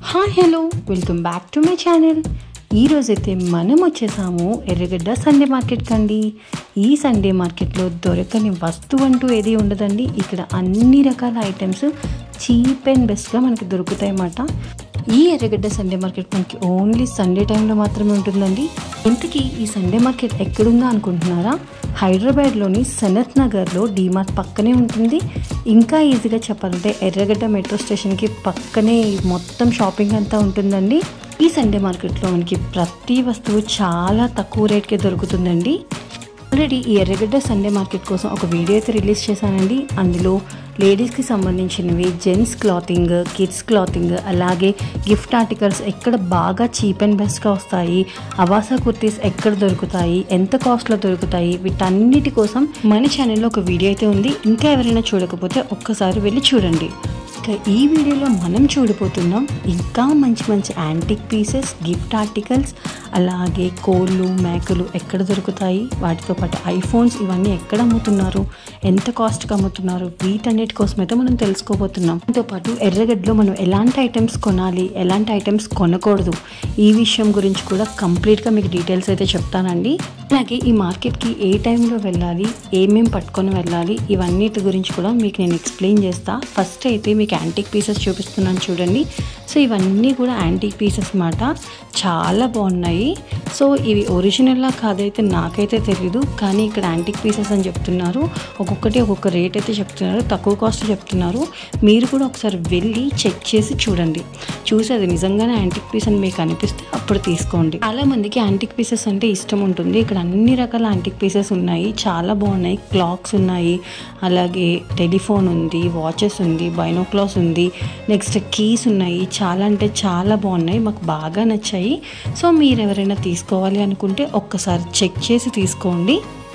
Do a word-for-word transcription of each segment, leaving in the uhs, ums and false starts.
Hi hello welcome back to my channel. ఈరోజైతే మనం వచ్చేసాము ఎర్రగడ్డ సండే మార్కెట్కి అండి. ఈ సండే మార్కెట్లో దొరకని వస్తువు అంటూ ఏది ఉండదండి. ఇక్కడ అన్ని రకాల ఐటమ్స్ చీప్ అండ్ బెస్ట్గా మనకి దొరుకుతాయి అన్నమాట. ఈ ఎర్రగడ్డ సండే మార్కెట్ మనకి ఓన్లీ సండే టైంలో మాత్రమే ఉంటుందండి. ఇంతకీ ఈ సండే మార్కెట్ ఎక్కడుందా అనుకుంటున్నారా? హైదరాబాద్లోని సనత్ నగర్లో డీమార్ట్ పక్కనే ఉంటుంది. ఇంకా ఈజీగా చెప్పాలంటే ఎర్రగడ్డ మెట్రో స్టేషన్కి పక్కనే మొత్తం షాపింగ్ అంతా ఉంటుందండి. ఈ సండే మార్కెట్లో మనకి ప్రతి వస్తువు చాలా తక్కువ రేట్కే దొరుకుతుందండి. ఆల్రెడీ ఈ ఎర్రగడ్డ సండే మార్కెట్ కోసం ఒక వీడియో అయితే రిలీజ్ చేశానండి. అందులో లేడీస్కి సంబంధించినవి, జెంట్స్ క్లాతింగ్, కిడ్స్ క్లాతింగ్, అలాగే గిఫ్ట్ ఆర్టికల్స్ ఎక్కడ బాగా చీప్ అండ్ బెస్ట్గా వస్తాయి, అవాసా కుర్తీస్ ఎక్కడ దొరుకుతాయి, ఎంత కాస్ట్లో దొరుకుతాయి, వీటన్నిటి కోసం మన ఛానల్లో ఒక వీడియో అయితే ఉంది. ఇంకా ఎవరైనా చూడకపోతే ఒక్కసారి వెళ్ళి చూడండి. ఇంకా ఈ వీడియోలో మనం చూడబోతున్నాం ఇంకా మంచి మంచి యాంటిక్ పీసెస్, గిఫ్ట్ ఆర్టికల్స్, అలాగే కోళ్ళు, మేకలు ఎక్కడ దొరుకుతాయి, వాటితో పాటు ఐఫోన్స్ ఇవన్నీ ఎక్కడ అమ్ముతున్నారు, ఎంత కాస్ట్కి అమ్ముతున్నారు, వీటన్నిటి కోసం అయితే మనం తెలుసుకోబోతున్నాం. దాంతో పాటు ఎర్రగడ్డలో మనం ఎలాంటి ఐటమ్స్ కొనాలి, ఎలాంటి ఐటమ్స్ కొనకూడదు, ఈ విషయం గురించి కూడా కంప్లీట్గా మీకు డీటెయిల్స్ అయితే చెప్తానండి. అలాగే ఈ మార్కెట్కి ఏ టైంలో వెళ్ళాలి, ఏమేమి పట్టుకొని వెళ్ళాలి, ఇవన్నిటి గురించి కూడా మీకు నేను ఎక్స్ప్లెయిన్ చేస్తా. ఫస్ట్ అయితే మీకు యాంటిక్ పీసెస్ చూపిస్తున్నాను చూడండి. సో ఇవన్నీ కూడా యాంటిక్ పీసెస్ అన్నమాట. చాలా బాగున్నాయి. సో ఇవి ఒరిజినల్లా కాదైతే నాకైతే తెలీదు, కానీ ఇక్కడ యాంటిక్ పీసెస్ అని చెప్తున్నారు. ఒక్కొక్కటి ఒక్కొక్క రేట్ అయితే చెప్తున్నారు, తక్కువ కాస్ట్ చెప్తున్నారు. మీరు కూడా ఒకసారి వెళ్ళి చెక్ చేసి చూడండి. చూసి అది నిజంగానే యాంటిక్ పీస్ అని మీకు అనిపిస్తే అప్పుడు తీసుకోండి. చాలా మందికి యాంటిక్ పీసెస్ అంటే ఇష్టం ఉంటుంది. ఇక్కడ అన్ని రకాల యాంటిక్ పీసెస్ ఉన్నాయి, చాలా బాగున్నాయి. క్లాక్స్ ఉన్నాయి, అలాగే టెలిఫోన్ ఉంది, వాచెస్ ఉంది, బైనోక్లాస్ ఉంది, నెక్స్ట్ కీస్ ఉన్నాయి. చాలా అంటే చాలా బాగున్నాయి, మాకు బాగా నచ్చాయి. సో మీరు ఎవరైనా తీసుకోవాలి అనుకుంటే ఒక్కసారి చెక్ చేసి తీసుకోండి.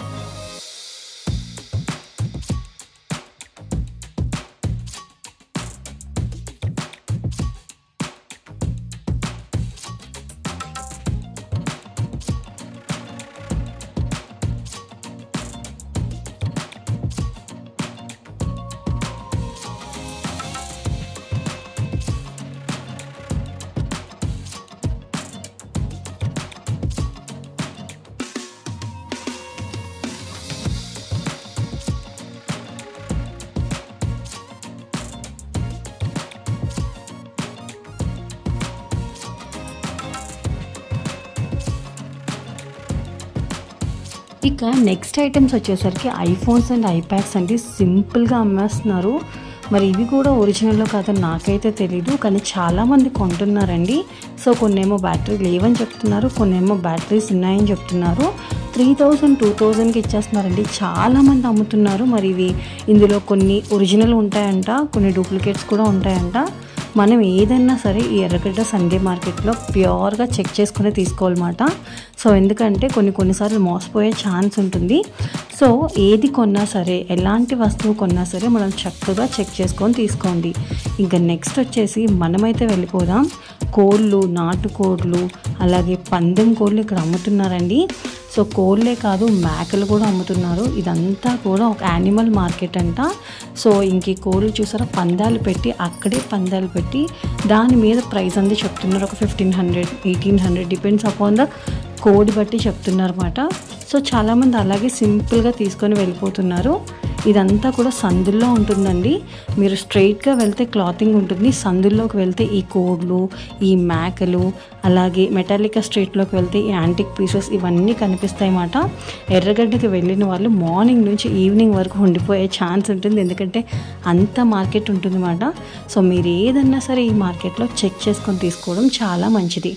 ఇక నెక్స్ట్ ఐటమ్స్ వచ్చేసరికి ఐఫోన్స్ అండ్ ఐప్యాడ్స్ అండి. సింపుల్గా అమ్మేస్తున్నారు. మరి ఇవి కూడా ఒరిజినల్లో కాదని నాకైతే తెలీదు, కానీ చాలామంది కొంటున్నారండి. సో కొన్నేమో బ్యాటరీ లేవని చెప్తున్నారు, కొన్నేమో బ్యాటరీస్ ఉన్నాయని చెప్తున్నారు. త్రీ థౌజండ్ టూ థౌజండ్కి ఇచ్చేస్తున్నారండి. చాలామంది అమ్ముతున్నారు. మరి ఇవి ఇందులో కొన్ని ఒరిజినల్ ఉంటాయంట, కొన్ని డూప్లికేట్స్ కూడా ఉంటాయంట. మనం ఏదైనా సరే ఈ ఎర్రగడ్డ సండే మార్కెట్లో ప్యూర్గా చెక్ చేసుకుని తీసుకోవాలన్నమాట. సో ఎందుకంటే కొన్ని కొన్నిసార్లు మోసపోయే ఛాన్స్ ఉంటుంది. సో ఏది కొన్నా సరే, ఎలాంటి వస్తువు కొన్నా సరే మనం చక్కగా చెక్ చేసుకొని తీసుకోండి. ఇంకా నెక్స్ట్ వచ్చేసి మనమైతే వెళ్ళిపోదాం. కోళ్ళు, నాటుకోళ్ళు, అలాగే పందెం కోళ్ళు ఇక్కడ అమ్ముతున్నారండి. సో కోళ్ళే కాదు, మేకలు కూడా అమ్ముతున్నారు. ఇదంతా కూడా ఒక యానిమల్ మార్కెట్ అంట. సో ఇంక ఈ కోళ్ళు చూసారా, పందాలు పెట్టి అక్కడే పందాలు పెట్టి దాని మీద ప్రైస్ అంది చెప్తున్నారు. ఒక fifteen hundred eighteen hundred depends upon the code బట్టి చెప్తున్నారు అన్నమాట. సో చాలామంది అలాగే సింపుల్గా తీసుకొని వెళ్ళిపోతున్నారు. ఇదంతా కూడా సందుల్లో ఉంటుందండి. మీరు స్ట్రైట్గా వెళ్తే క్లాతింగ్ ఉంటుంది, సందుల్లోకి వెళ్తే ఈ కోడ్లు, ఈ మేకలు, అలాగే మెటాలికా స్ట్రీట్లోకి వెళ్తే ఈ యాంటిక్ పీసెస్ ఇవన్నీ కనిపిస్తాయి అన్నమాట. ఎర్రగడ్డకి వెళ్ళిన వాళ్ళు మార్నింగ్ నుంచి ఈవినింగ్ వరకు ఉండిపోయే ఛాన్స్ ఉంటుంది, ఎందుకంటే అంత మార్కెట్ ఉంటుంది అన్నమాట. సో మీరు ఏదన్నా సరే ఈ మార్కెట్లో చెక్ చేసుకొని తీసుకోవడం చాలా మంచిది.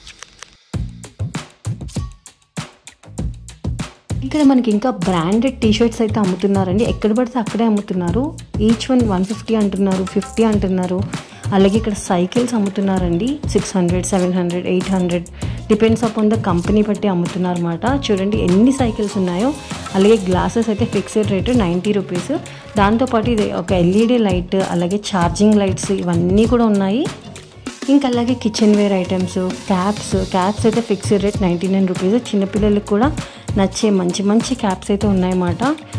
ఇక్కడ మనకి ఇంకా బ్రాండెడ్ టీషర్ట్స్ అయితే అమ్ముతున్నారండి. ఎక్కడ పడితే అక్కడే అమ్ముతున్నారు. ఈచ్ వన్ వన్ ఫిఫ్టీ అంటున్నారు, ఫిఫ్టీ అంటున్నారు. అలాగే ఇక్కడ సైకిల్స్ అమ్ముతున్నారండి. Six hundred seven hundred eight hundred depends upon the company బట్టి అమ్ముతున్నారు అన్నమాట. చూడండి ఎన్ని సైకిల్స్ ఉన్నాయో. అలాగే గ్లాసెస్ అయితే ఫిక్స్డ్ రేటు నైంటీ రూపీస్. దాంతోపాటు ఇది ఒక ఎల్ఈడి లైట్, అలాగే ఛార్జింగ్ లైట్స్ ఇవన్నీ కూడా ఉన్నాయి. ఇంకా అలాగే kitchen ware items, caps caps అయితే fixed rate ninety nine rupees. చిన్నపిల్లలకు కూడా నచ్చే మంచి మంచి క్యాప్స్ అయితే ఉన్నాయన్నమాట.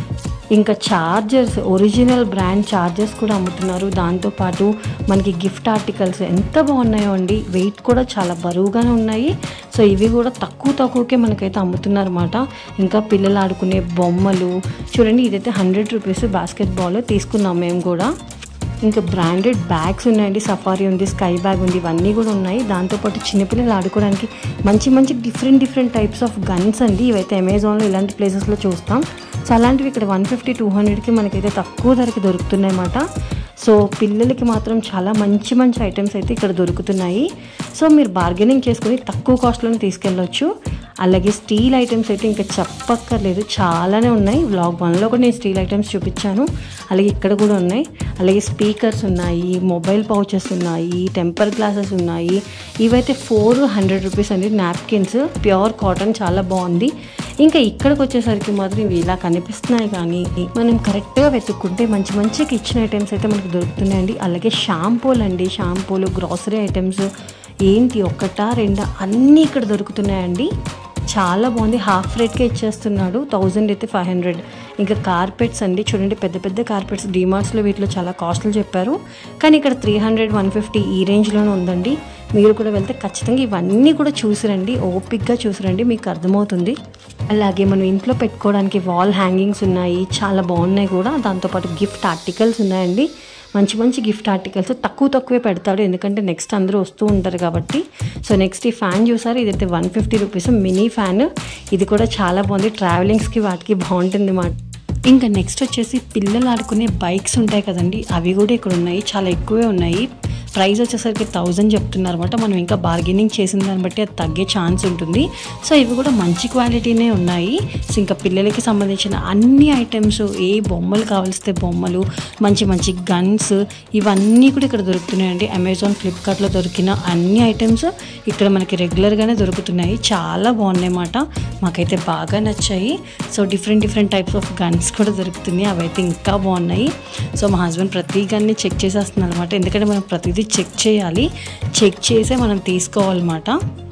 ఇంకా చార్జర్స్, ఒరిజినల్ బ్రాండ్ చార్జర్స్ కూడా అమ్ముతున్నారు. దాంతోపాటు మనకి గిఫ్ట్ ఆర్టికల్స్ ఎంత బాగున్నాయో అండి. వెయిట్ కూడా చాలా బరువుగానే ఉన్నాయి. సో ఇవి కూడా తక్కువ తక్కువకే మనకైతే అమ్ముతున్నారు అన్నమాట. ఇంకా పిల్లలు ఆడుకునే బొమ్మలు చూడండి, ఇదైతే హండ్రెడ్ రూపీస్ బాస్కెట్ బాల్ తీసుకున్నాం మేము కూడా. ఇంకా బ్రాండెడ్ బ్యాగ్స్ ఉన్నాయండి. సఫారీ ఉంది, స్కై బ్యాగ్ ఉంది, ఇవన్నీ కూడా ఉన్నాయి. దాంతోపాటు చిన్నపిల్లలు ఆడుకోవడానికి మంచి మంచి different different types of guns అండి. ఇవైతే అమెజాన్లో ఇలాంటి ప్లేసెస్లో చూస్తాం. సో అలాంటివి ఇక్కడ వన్ ఫిఫ్టీ టూ హండ్రెడ్కి మనకైతే తక్కువ ధరకి దొరుకుతున్నాయి అన్నమాట. సో పిల్లలకి మాత్రం చాలా మంచి మంచి ఐటమ్స్ అయితే ఇక్కడ దొరుకుతున్నాయి. సో మీరు బార్గెనింగ్ చేసుకొని తక్కువ కాస్ట్లోనే తీసుకెళ్ళొచ్చు. అలాగే స్టీల్ ఐటమ్స్ అయితే ఇంకా చెప్పక్కర్లేదు, చాలానే ఉన్నాయి. వ్లాగ్ వన్లో కూడా నేను స్టీల్ ఐటమ్స్ చూపించాను. అలాగే ఇక్కడ కూడా ఉన్నాయి. అలాగే స్పీకర్స్ ఉన్నాయి, మొబైల్ పౌచెస్ ఉన్నాయి, టెంపర్ గ్లాసెస్ ఉన్నాయి. ఇవైతే ఫోర్ హండ్రెడ్ రూపీస్ అండి. నాప్కిన్స్ ప్యూర్ కాటన్, చాలా బాగుంది. ఇంకా ఇక్కడికి వచ్చేసరికి మాత్రం ఇవి ఇలా కనిపిస్తున్నాయి, కానీ మనం కరెక్ట్గా వెతుక్కుంటే మంచి మంచి కిచెన్ ఐటమ్స్ అయితే మనకు దొరుకుతున్నాయండి. అలాగే షాంపూలు అండి, షాంపూలు, గ్రాసరీ ఐటమ్స్ ఏంటి ఒక్కటా రెండా అన్నీ ఇక్కడ దొరుకుతున్నాయండి. చాలా బాగుంది. హాఫ్ రేట్కే ఇచ్చేస్తున్నాడు. థౌజండ్ అయితే ఫైవ్ హండ్రెడ్. ఇంకా కార్పెట్స్ అండి, చూడండి పెద్ద పెద్ద కార్పెట్స్. డిమార్ట్స్లో వీటిలో చాలా కాస్ట్లు చెప్పారు, కానీ ఇక్కడ త్రీ హండ్రెడ్ వన్ ఫిఫ్టీ ఈ రేంజ్లోనే ఉందండి. మీరు కూడా వెళ్తే ఖచ్చితంగా ఇవన్నీ కూడా చూసిరండి, ఓపిక్గా చూసిరండి, మీకు అర్థమవుతుంది. అలాగే మనం ఇంట్లో పెట్టుకోవడానికి వాల్ హ్యాంగింగ్స్ ఉన్నాయి, చాలా బాగున్నాయి కూడా. దాంతోపాటు గిఫ్ట్ ఆర్టికల్స్ ఉన్నాయండి. మంచి మంచి గిఫ్ట్ ఆర్టికల్స్ తక్కువ తక్కువే పెడతాడు, ఎందుకంటే నెక్స్ట్ అందరూ వస్తూ ఉంటారు కాబట్టి. సో నెక్స్ట్ ఈ ఫ్యాన్ చూసారు, ఇదైతే one fifty rupees mini fan. ఇది కూడా చాలా బాగుంది, ట్రావెలింగ్స్కి వాటికి బాగుంటుంది మాట. ఇంకా నెక్స్ట్ వచ్చేసి పిల్లలు ఆడుకునే బైక్స్ ఉంటాయి కదండి, అవి కూడా ఇక్కడ ఉన్నాయి, చాలా ఎక్కువే ఉన్నాయి. ప్రైస్ వచ్చేసరికి థౌజండ్ చెప్తున్నారు అనమాట. మనం ఇంకా బార్గెనింగ్ చేసిన దాన్ని బట్టి అది తగ్గే ఛాన్స్ ఉంటుంది. సో ఇవి కూడా మంచి క్వాలిటీనే ఉన్నాయి. సో ఇంకా పిల్లలకి సంబంధించిన అన్ని ఐటమ్స్, ఏ బొమ్మలు కావాల్స్తే బొమ్మలు, మంచి మంచి గన్స్, ఇవన్నీ కూడా ఇక్కడ దొరుకుతున్నాయండి. అమెజాన్, ఫ్లిప్కార్ట్లో దొరికిన అన్ని ఐటమ్స్ ఇక్కడ మనకి రెగ్యులర్గానే దొరుకుతున్నాయి. చాలా బాగున్నాయి అన్నమాట, మాకైతే బాగా నచ్చాయి. So different different types of guns కూడా దొరుకుతున్నాయి, అవైతే ఇంకా బాగున్నాయి. సో మా హస్బెండ్ ప్రతి గన్ని చెక్ చేసేస్తున్నారు అనమాట, ఎందుకంటే మనం ప్రతిదీ చెక్ చేయాలి, చెక్ చేసే మనం తీసుకోవాలన్నమాట.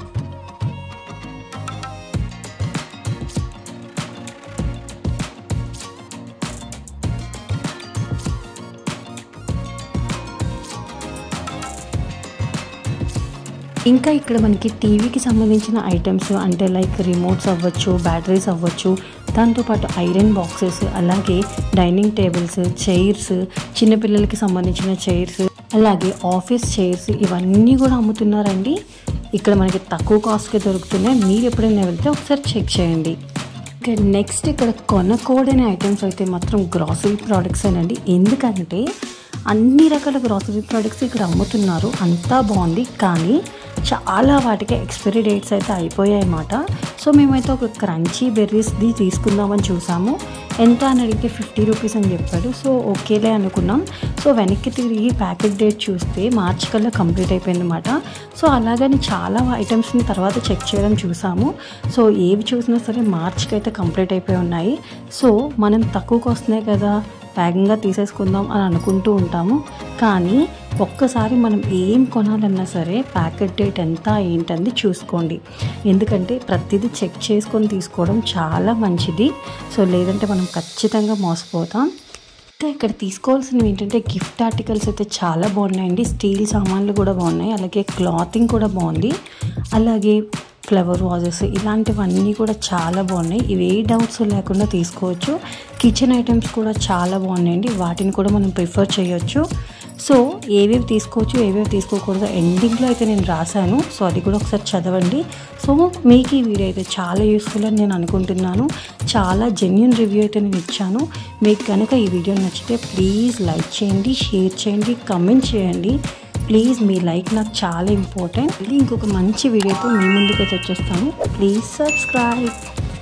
ఇంకా ఇక్కడ మనకి టీవీకి సంబంధించిన ఐటమ్స్ అంటే లైక్ రిమోట్స్ అవ్వచ్చు, బ్యాటరీస్ అవ్వచ్చు, దాంతోపాటు ఐరన్ బాక్సెస్, అలాగే డైనింగ్ టేబుల్స్, చైర్స్, చిన్నపిల్లలకి సంబంధించిన చైర్స్, అలాగే ఆఫీస్ చైర్స్, ఇవన్నీ కూడా అమ్ముతున్నారండి. ఇక్కడ మనకి తక్కువ కాస్ట్కి దొరుకుతున్నాయి. మీరు ఎప్పుడైనా వెళ్తే ఒకసారి చెక్ చేయండి. ఇంకా నెక్స్ట్ ఇక్కడ కొనకూడని ఐటమ్స్ అయితే మాత్రం గ్రాసరీ ప్రోడక్ట్స్ అండి. ఎందుకంటే అన్ని రకాల గ్రాసరీ ప్రోడక్ట్స్ ఇక్కడ అమ్ముతున్నారు, అంతా బాగుంది. కానీ చాలా వాటికి ఎక్స్పైరీ డేట్స్ అయితే అయిపోయాయి అన్నమాట. సో మేమైతే ఒక క్రంచీ బెర్రీస్ది తీసుకుందామని చూసాము. ఎంత అని అడిగితే ఫిఫ్టీ రూపీస్ అని చెప్పాడు. సో ఓకేలే అనుకున్నాం. సో వెనక్కి తిరిగి ప్యాకెట్ డేట్ చూస్తే మార్చ్ కల్లా కంప్లీట్ అయిపోయింది అన్నమాట. సో అలాగని చాలా ఐటమ్స్ని తర్వాత చెక్ చేయడం చూసాము. సో ఏవి చూసినా సరే మార్చ్కి అయితే కంప్లీట్ అయిపోయి ఉన్నాయి. సో మనం తక్కువకి వస్తున్నాయి కదా, వేగంగా తీసేసుకుందాం అని అనుకుంటూ ఉంటాము. కానీ ఒక్కసారి మనం ఏం కొనాలన్నా సరే ప్యాకెట్ డేట్ ఎంత ఏంటంది చూసుకోండి, ఎందుకంటే ప్రతిదీ చెక్ చేసుకొని తీసుకోవడం చాలా మంచిది. సో లేదంటే మనం ఖచ్చితంగా మోసపోతాం. ఇంకా ఇక్కడ తీసుకోవాల్సినవి ఏంటంటే గిఫ్ట్ ఆర్టికల్స్ అయితే చాలా బాగున్నాయండి. స్టీల్ సామాన్లు కూడా బాగున్నాయి, అలాగే క్లాతింగ్ కూడా బాగుంది, అలాగే ఫ్లవర్ వాజెస్, ఇలాంటివన్నీ కూడా చాలా బాగున్నాయి. ఇవి ఏ డౌట్స్ లేకుండా తీసుకోవచ్చు. కిచెన్ ఐటమ్స్ కూడా చాలా బాగున్నాయండి, వాటిని కూడా మనం ప్రిఫర్ చేయొచ్చు. సో ఏవేవి తీసుకోవచ్చు, ఏవేవి తీసుకోకూడదు ఎండింగ్లో అయితే నేను రాశాను. సో అది కూడా ఒకసారి చదవండి. సో మీకు ఈ వీడియో అయితే చాలా యూస్ఫుల్ అని నేను అనుకుంటున్నాను. చాలా జెన్యూన్ రివ్యూ అయితే నేను ఇచ్చాను. మీకు కనుక ఈ వీడియో నచ్చితే ప్లీజ్ లైక్ చేయండి, షేర్ చేయండి, కమెంట్ చేయండి. ప్లీజ్ మీ లైక్ నాకు చాలా ఇంపార్టెంట్. ఇంకొక మంచి వీడియోతో మీ ముందుకైతే వచ్చేస్తాను. Please subscribe.